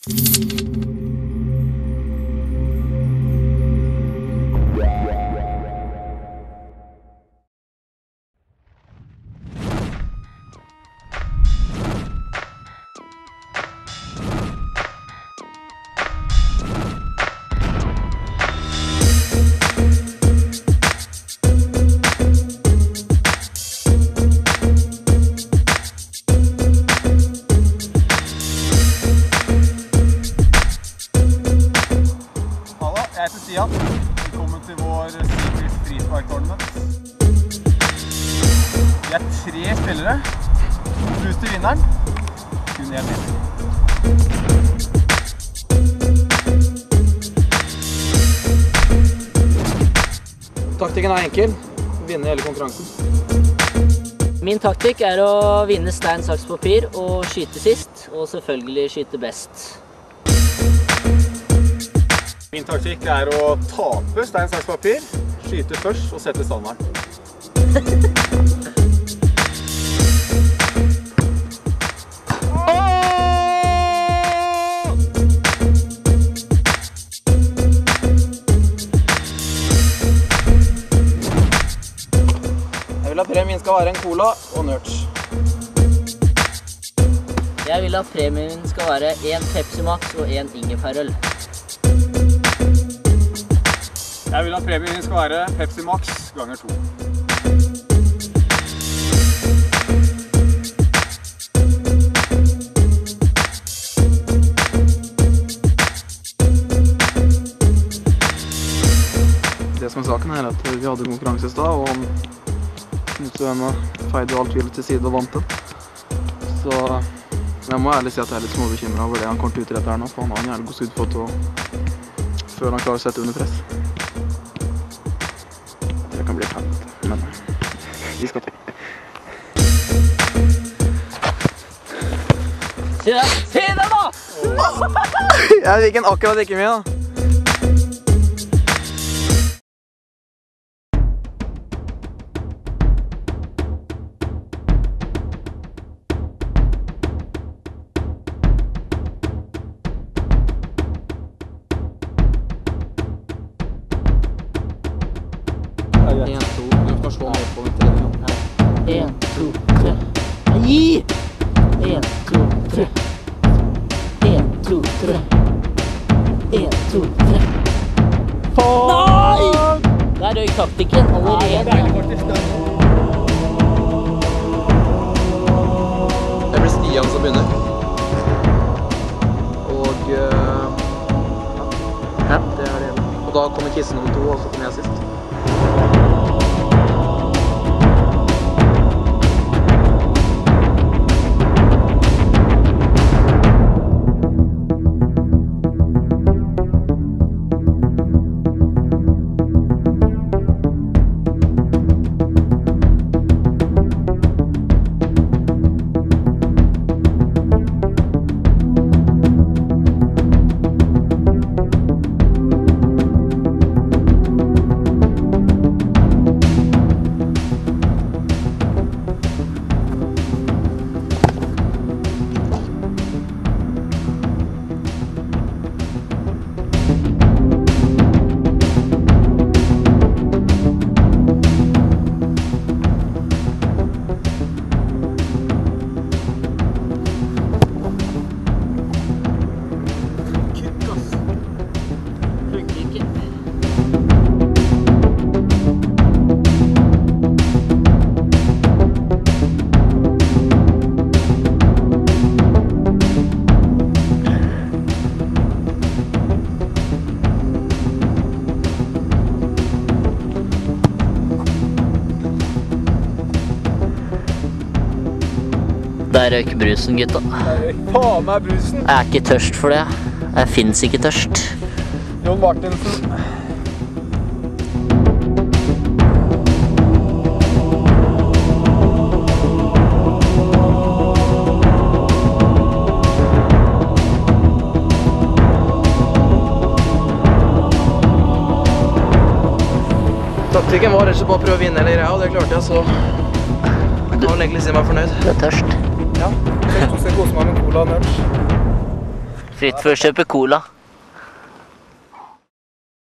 Jeg heter Stian. Velkommen til vår Secret Freefly Tournament. Vi er 3 spillere. Plus til vinneren. Kun 1 vinner. Taktikken er enkel. Vinne hele konkurransen. Min taktikk er å vinne stein, saks, papir og skyte sist, og selvfølgelig skyte best. Min taktikk er å tape stein, saks, papir, skyte først og sette standarden. Jeg vil at premien skal være en cola og nerds. Jeg vil at premien skal være 1 Pepsi Max og 1 ingefærøl. Jeg vil at premien skal være Pepsi Max ganger 2. Det som er saken er at vi hadde konkurranse i stad, og Knut feide alt tvilet til side og vant den. Så jeg må ærlig si at jeg er litt småbekymret over det han kommer til å utrette her nå, for han har en jævlig god skuddfoto før han klarer å sette under press. Det kan bli et helvete, men vi skal til. Se det da! Jeg fikk en akkurat ikke mye da. En, to, du skal slå ned på den tredje. 1, 2, 3. Gi! 1, 2, 3. 1, 2, 3. 1, 2, 3. Nei! Der røy taktikken allerede. Det blir Stian som begynner. Og ja, det er det. Og da kommer Kisse nummer 2, og så kommer jeg sist. Der røyk brusen, gutta. Der røyk faen meg brusen. Jeg er ikke tørst for det. Jeg finnes ikke tørst. Jon Martinsen. Taktikken var rett og slett bare å prøve å vinne hele greia, og det klarte jeg, så jeg kan vel egentlig si meg fornøyd. Du er tørst. Ja, jeg skal kose meg med cola og nerds. Fritt for å kjøpe cola.